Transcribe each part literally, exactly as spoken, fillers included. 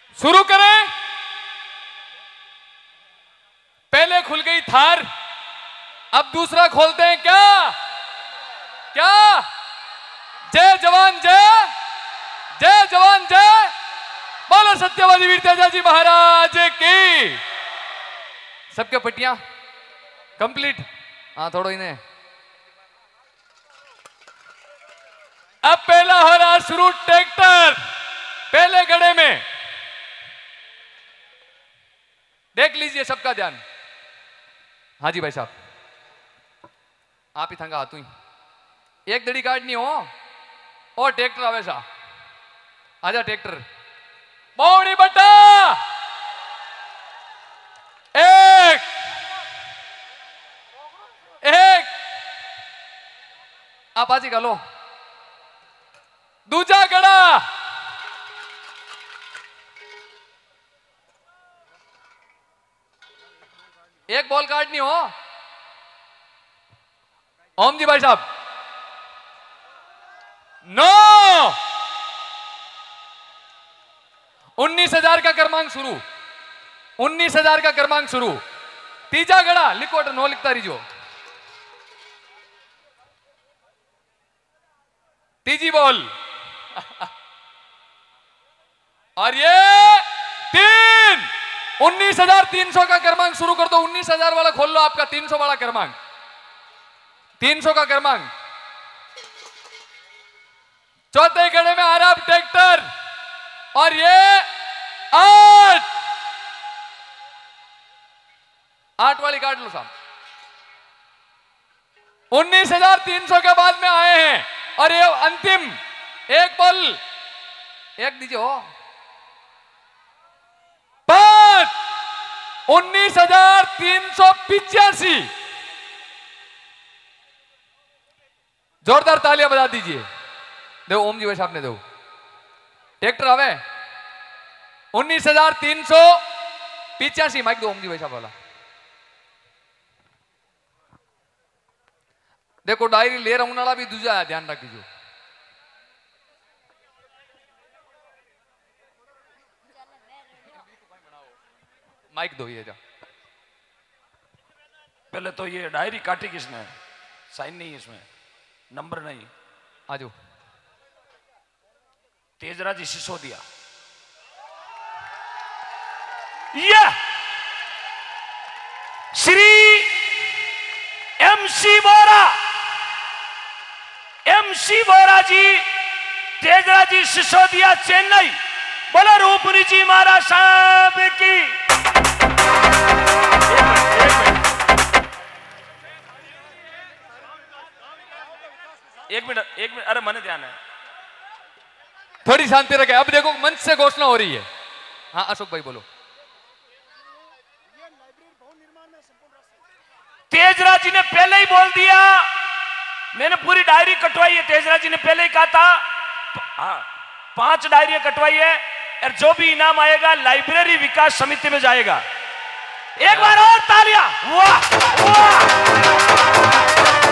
शुरू करें। पहले खुल गई थार, अब दूसरा खोलते हैं क्या? क्या? जय जवान जय, जय जवान जय, बोलो सत्यवादी वीर तेजाजी महाराज की। सबके पट्टियां कंप्लीट? हाँ थोड़ा इन्हें। अब पहला हो रहा शुरू ट्रैक्टर, पहले गड़े में। देख लीजिए सबका ध्यान। हाँ जी भाई साहब, आप ही थंगा हाथू ही एक दड़ी काटनी हो और ट्रैक्टर आवे सा। आजा ट्रैक्टर, पौड़ी बट्टा एक एक, आप आजी का लो। दूजा गड़ा, एक बॉल काटनी हो। ओम जी भाई साहब, नो। उन्नीस हजार का क्रमांक शुरू, उन्नीस हजार का क्रमांक शुरू। तीजा गड़ा लिखो, नो लिखता रहिजो। तीजी बॉल और ये तीन। उन्नीस हजार तीन सौ का क्रमांक शुरू कर दो। उन्नीस हजार वाला खोल लो, आपका तीन सौ वाला क्रमांक, तीन सौ का क्रमांक। चौथे गड़े में आ रहा ट्रैक्टर और ये आठ, आठ वाली काट लो साहब। उन्नीस हजार तीन सौ के बाद में आए हैं और ये अंतिम एक बॉल, एक दीजिए हो। पांच, उन्नीस हजार तीन सौ पिचासी। जोरदार तालियां बजा दीजिए। दो ओम जी भाई साहब ने दो। ट्रैक्टर आवे उन्नीस हजार तीन सौ पिचासी। माइक दो ओम जी भाई साहब वाला। देखो डायरी ले रहा हूं नाला भी दूजा है, ध्यान रख दीजिए। माइक दो ये जा। पहले तो ये डायरी काटी किसने? साइन नहीं है इसमें, नंबर नहीं। आजो तेजराजी सिसोदिया, यह श्री एमसी बोरा, एमसी बोरा जी, तेजराजी सिसोदिया, चेन्नई। बोलो रूपनी जी महाराज साहब की। एक मिनट एक मिनट, अरे मन ध्यान है, थोड़ी शांति रखे। अब देखो मंच से घोषणा हो रही है। हाँ अशोक भाई बोलो। तेजराज जी ने पहले ही बोल दिया, मैंने पूरी डायरी कटवाई है। तेजराज जी ने पहले ही कहा था हाँ, पांच डायरियां कटवाई है और जो भी इनाम आएगा लाइब्रेरी विकास समिति में जाएगा। एक बार और तालियां। वाह वाह।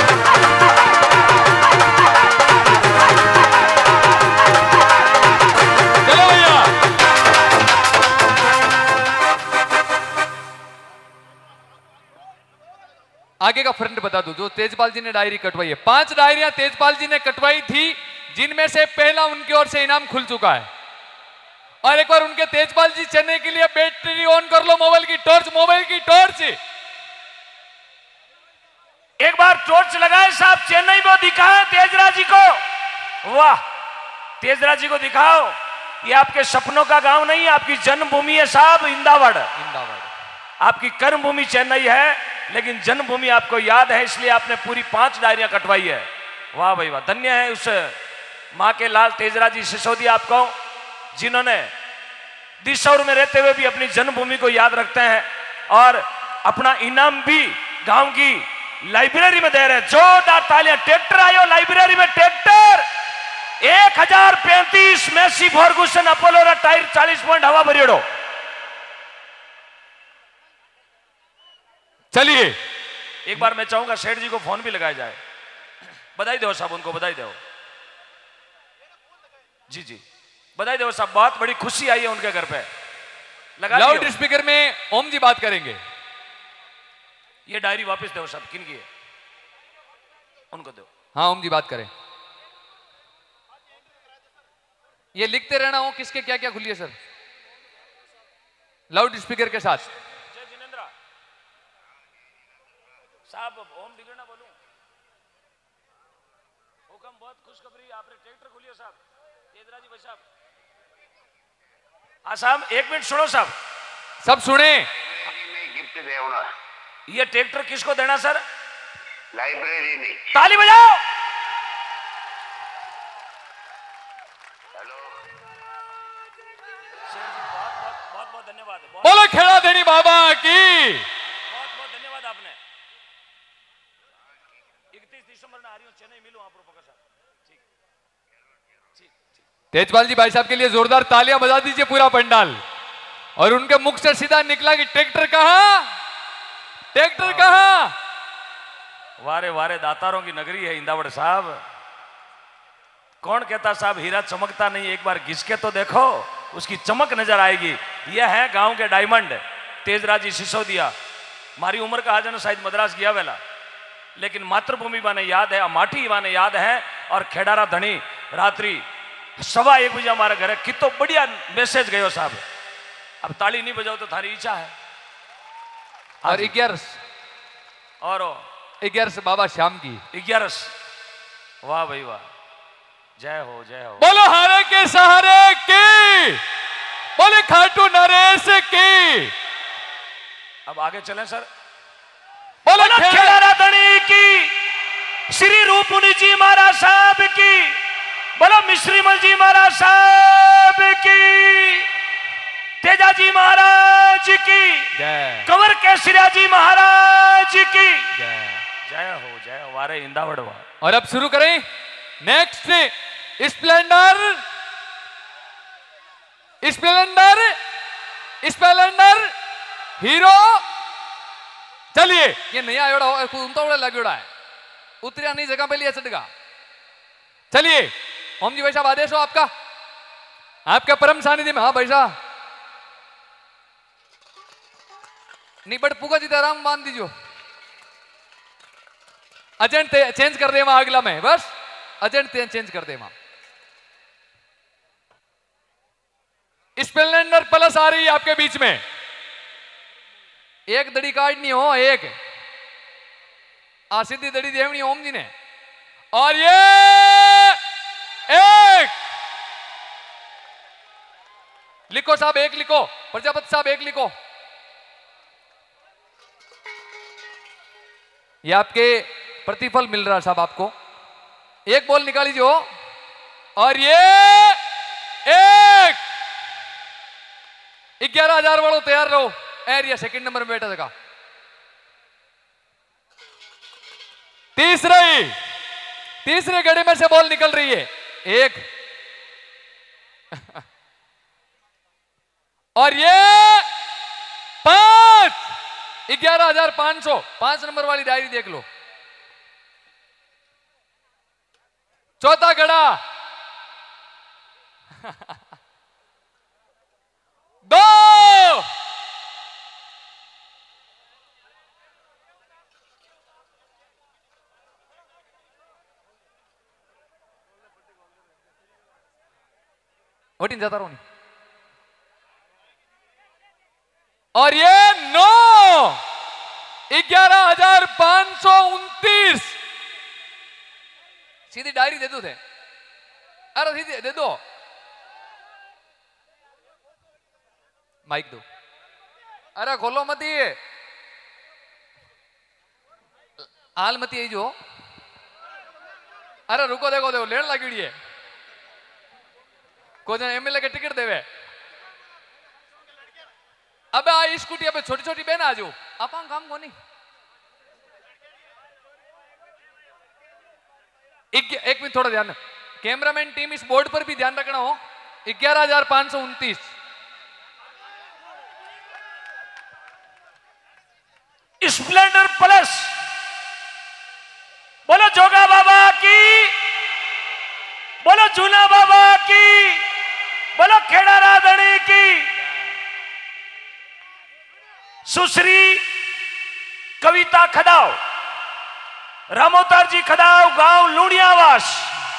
आगे का फ्रंट बता दो। जो तेजपाल जी ने डायरी कटवाई है, पांच डायरियां तेजपाल जी ने कटवाई थी, जिनमें से पहला उनकी ओर से इनाम खुल चुका है। और एक बार उनके तेजपाल जी चेन्नई के लिए बैटरी ऑन कर लो, मोबाइल की टॉर्च, मोबाइल की टॉर्च। एक बार टॉर्च लगाए साहब, चेन्नई में दिखाए तेजराज जी को। वाह, तेजराज जी को दिखाओ। ये आपके सपनों का गांव नहीं है, आपकी जन्मभूमि है साहब, इंदावड़। इंदावड़ आपकी कर्मभूमि चेन्नई है, लेकिन जन्मभूमि आपको याद है, इसलिए आपने पूरी पांच डायरियां कटवाई है। वाह भाई वाह, धन्य है उस मां के लाल तेजराज जी सिसोदिया आपको, जिन्होंने दिसौर में रहते हुए भी अपनी जन्मभूमि को याद रखते हैं और अपना इनाम भी गांव की लाइब्रेरी में दे रहे हैं। जोरदार तालियां। ट्रैक्टर आयो लाइब्रेरी में, ट्रैक्टर एक हजार पैंतीस मेसी फॉर्गूसन अपोलो टायर चालीस पॉइंट हवा भरियोड़ो। चलिए एक बार मैं चाहूंगा सेठ जी को फोन भी लगाया जाए। बधाई दो साहब, उनको बधाई दो। जी जी बधाई दो साहब, बहुत बड़ी खुशी आई है उनके घर पे। लगा लाउड दियो। स्पीकर में ओम जी बात करेंगे। ये डायरी वापस दो सब, किन की है उनको दो। हाँ ओम जी बात करें। ये लिखते रहना हो किसके क्या क्या खुली है सर, लाउड स्पीकर के साथ। जय जिनेंद्र साहब, ओम बिगड़ना बोलूं। हुक्म बहुत खुशखबरी, आपने ट्रैक्टर खुली है साहब, तेजरा जी भाई साहब। हाँ साहब एक मिनट सुनो साहब, सब सुने। में गिफ्ट देना, ये ट्रैक्टर किसको देना सर? लाइब्रेरी में। ताली बजाओ। हेलो, शेर जी बहुत बहुत बहुत बहुत धन्यवाद, बहुत बोलो खेड़ा देनी बाबा की। बहुत बहुत धन्यवाद आपने। इकतीस दिसंबर ना आ रही हूँ चेन्नई, मिलूं आप प्रोफेसर साहब। ठीक ठीक ठीक। तेजपाल जी भाई साहब के लिए जोरदार तालियां बजा दीजिए पूरा पंडाल। और उनके मुख से सीधा निकला कि ट्रैक्टर कहां, ट्रैक्टर कहां। वारे वारे दातारों की नगरी है इंदावड़ साहब। कौन कहता साहब हीरा चमकता नहीं, एक बार घिस के तो देखो उसकी चमक नजर आएगी। यह है गांव के डायमंड तेजराजी सिसोदिया। मारी उम्र का आज शायद मद्रास गया वेला, लेकिन मातृभूमि बाने याद है, अमाठी बाने याद है। और खेडारा धनी रात्रि सवा एक बजे हमारे घर है। कितो बढ़िया मैसेज गयो साहब। अब ताली नहीं बजाओ तो थारी इच्छा है। और ग्यारह और ग्यारह बाबा श्याम की ग्यारह। वाह भाई वाह, जय हो जय हो। बोलो हारे के सहारे की, बोले खाटू नरेश की। अब आगे चलें सर। बोलो बोलो खेड़ा खेड़ा धनी की, श्री रूपमुनि जी महाराज साहब की। बोलो मिश्रीमल जी महाराज साहब की, तेजाजी महाराज की, जय कंवर केसरिया जी महाराज की जय। जय हो जय हो। वारे इंदावड़ वाह। और अब शुरू करें next Splendor, Splendor, Splendor Hero. चलिए ये नया आयोड़ा उमता लगेड़ा है, उतरिया नहीं जगह पे लिया चढ़गा। चलिए ओम जी भाई साहब आदेश हो आपका, आपका परम सानिध्य में। हाँ भाई साहब नहीं बट पुगा जी आराम बांध दीजिए। एजेंट चेंज कर दे वहां अगला में, बस एजेंट चेंज कर दे वहां। स्प्लेंडर प्लस आ रही है आपके बीच में। एक दड़ी काटनी हो, एक आ सीधी दड़ी देवनी ओम जी ने। और ये एक लिखो साहब, एक लिखो प्रजापति साहब, एक लिखो। ये आपके प्रतिफल मिल रहा है साहब आपको। एक बॉल निकाली जो, और ये एक ग्यारह हजार वालों तैयार रहो। एरिया सेकंड नंबर में बैठा था। तीसरे तीसरे गड़े में से बॉल निकल रही है, एक और ये पांच, ग्यारह हजार पांच सौ। पांच नंबर वाली डायरी देख लो। चौथा गड़ा दो, वोटिंग जाता रहो नहीं। और ये नौ, ग्यारह हजार पांच सौ उनतीस। सीधी डायरी दे दो थे, अरे सीधी दे दो, माइक दो, अरे खोलो मत ये हाल मत ये जो। अरे रुको, देखो देखो लेन लगी है को एमएलए के टिकट देवे। अबे आ स्कूटी, अबे छोटी छोटी बहन आ जाओ, आप काम को नहीं। एक, एक मिनट थोड़ा ध्यान, कैमरामैन टीम इस बोर्ड पर भी ध्यान रखना हो। ग्यारह हजार पांच सौ उनतीस। Splendor plus. बोलो जोगा बाबा की, बोलो जूना बाबा की, बोलो खेड़ा राधणी की। सुश्री कविता खदाव, रामोतार जी खदाव, गांव लूणियावास।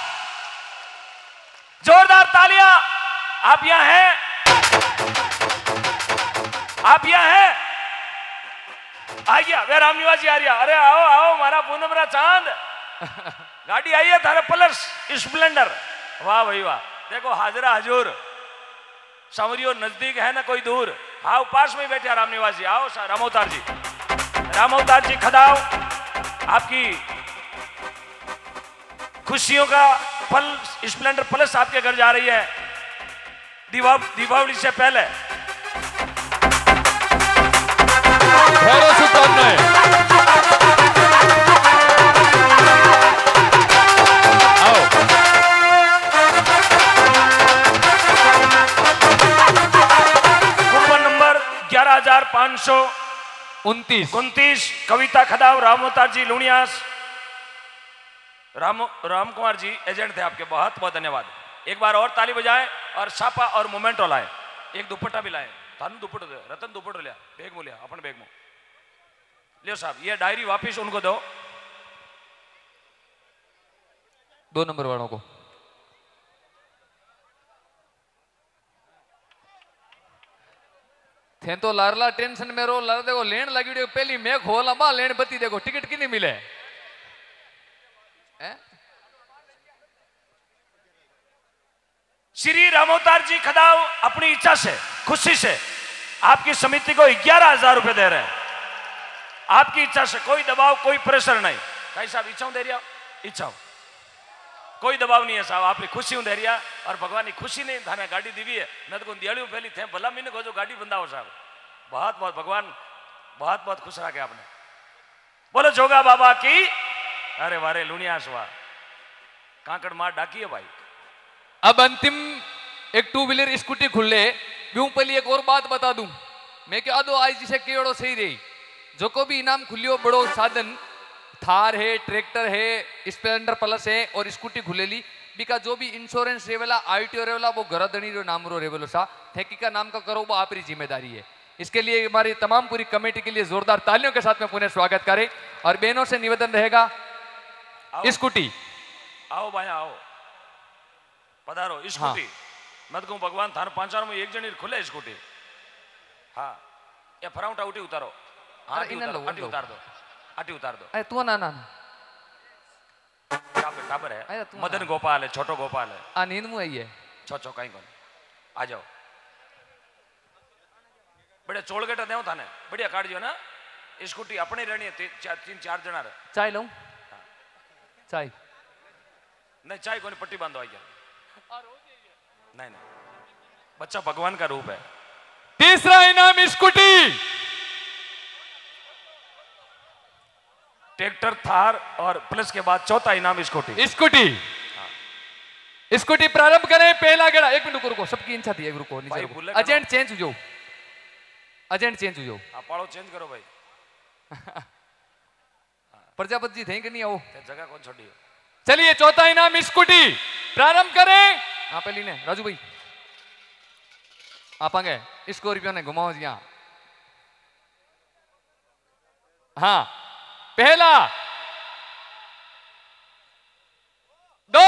जोरदार तालियां। आप यहां हैं, आप यहां हैं। आ गया वे राम निवासी आ रहा। अरे आओ आओ मारा पूनमरा चांद। गाड़ी आई है थारे प्लस स्प्लेंडर। वाह भाई वाह, देखो हाजरा हजूर। सांवरियो नजदीक है ना कोई दूर। आओ पास में बैठे राम निवासी। आओ रामोतार जी, रामोतार जी खदाव, आपकी खुशियों का पल स्प्लेंडर प्लस आपके घर जा रही है दीपावली से पहले। आओ कूपन नंबर ग्यारह हजार पांच सौ उनतीस उनतीस कविता खदाव, रामोतार जी लुणियास। राम राम कुमार जी एजेंट थे आपके, बहुत बहुत धन्यवाद। एक बार और ताली बजाएं और छापा और मोमेंटो लाए। एक दुपट्टा भी लाए। थानू दुपट्टो दे, रतन दुपट्टो लिया, बैग में लिया, अपन बैग में लियो साहब। ये डायरी वापिस उनको दो, दो नंबर वालों को। थे तो लारला टेंशन में रो लार देखो लेन लगी देखो पहली मैं खोला बा लेन बत्ती देखो टिकट की नहीं मिले है? श्री रामोतार जी खदाव अपनी इच्छा से, खुशी से आपकी समिति को ग्यारह हजार रुपए दे रहे हैं। आपकी इच्छा से, कोई दबाव कोई प्रेशर नहीं। भाई साहब इच्छाओं दे रिया, इच्छाओं कोई दबाव नहीं है साहब। आपकी खुशी हूं दे रिया और भगवान की खुशी नहीं थाने गाड़ी दी है। मैं तो दियाली पहली थे भला मैंने को जो गाड़ी बंदा हो साहब। बहुत बहुत भगवान बहुत बहुत खुश रखे आपने। बोलो जोगा बाबा की। अरे वारे लुणियास वाह, कांकड़ मार डाकी है भाई। अब अंतिम एक टू व्हीलर स्कूटी खुले यूं पहले एक और बात बता दूं मैं क्या दो आज जिसे केड़ो सही रही जो को भी इनाम खुलियो बड़ो साधन थार है, ट्रैक्टर है, स्प्लेंडर प्लस है और स्कूटी खुलेली बिका जो भी इंश्योरेंस रेवेला आईटीओ रेवेला वो घर धनी रो नाम रो रेवेलो सा थेकी का नाम का करो वो आपकी जिम्मेदारी है। इसके लिए हमारी तमाम पूरी कमेटी के लिए जोरदार तालियों के साथ में पुनः स्वागत करें और बहनों से निवेदन रहेगा स्कूटी आओ भाई आओ पधारो स्कूटी। हाँ। मत कहूं भगवान थार पांचार में एक जनी खुले स्कूटी। हाँ ये फराउंटा उठी उतारो। हाँ अटी उतार, अटी उतार दो, अटी उतार दो। अरे तू ना ना टाबर टाबर है, मदन गोपाल है, छोटो गोपाल है। आ नींद में आई है छो छो कहीं कौन आ जाओ। बड़े चोल गेटा देव थाने बढ़िया काट जो ना स्कूटी अपने रहनी है। ती, चा, तीन चार जना रहे। चाय लूं? चाय नहीं चाय कोनी पट्टी बांधो आई गया। नहीं नहीं बच्चा भगवान का रूप है। तीसरा इनाम स्कूटी, ट्रैक्टर थार और प्लस के बाद चौथा इनाम स्कूटी। स्कूटी हाँ। स्कूटी प्रारंभ करें। पहला गेड़ा एक मिनट रुको, सबकी इच्छा थी एक रुको नीचे। एजेंट चेंज हो जाओ, एजेंट चेंज हो जाओ। आप पाड़ो चेंज करो भाई। प्रजापति जी थे कि नहीं आओ जगह कौन छोड़ी। चलिए चौथा इनाम स्कूटी प्रारंभ करें। हाँ पहली ने राजू भाई आप आगे स्कॉर्पियो ने घुमाओ जी। हाँ हाँ पहला दो।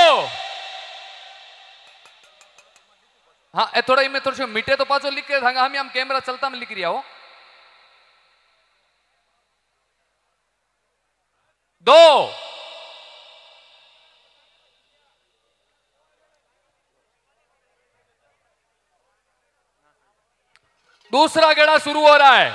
हाँ थोड़ा इनमें थोड़ा सा मीठे तो पाचो लिख के था हम हम कैमरा चलता में लिख रिया हो। दो दूसरा गेड़ा शुरू हो रहा है।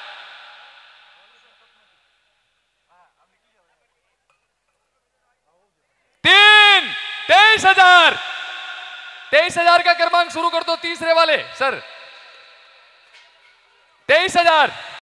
तीन तेईस हजार तेईस हजार का क्रमांक शुरू कर दो तीसरे वाले सर। तेईस हजार